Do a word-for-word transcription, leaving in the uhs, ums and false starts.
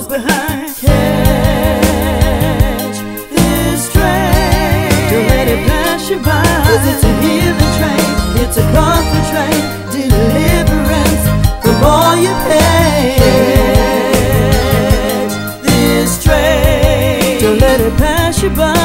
behind. Catch this train, don't let it pass you by, 'cause it's a healing train, it's a comfort train, deliverance from all your pain. Catch this train, don't let it pass you by.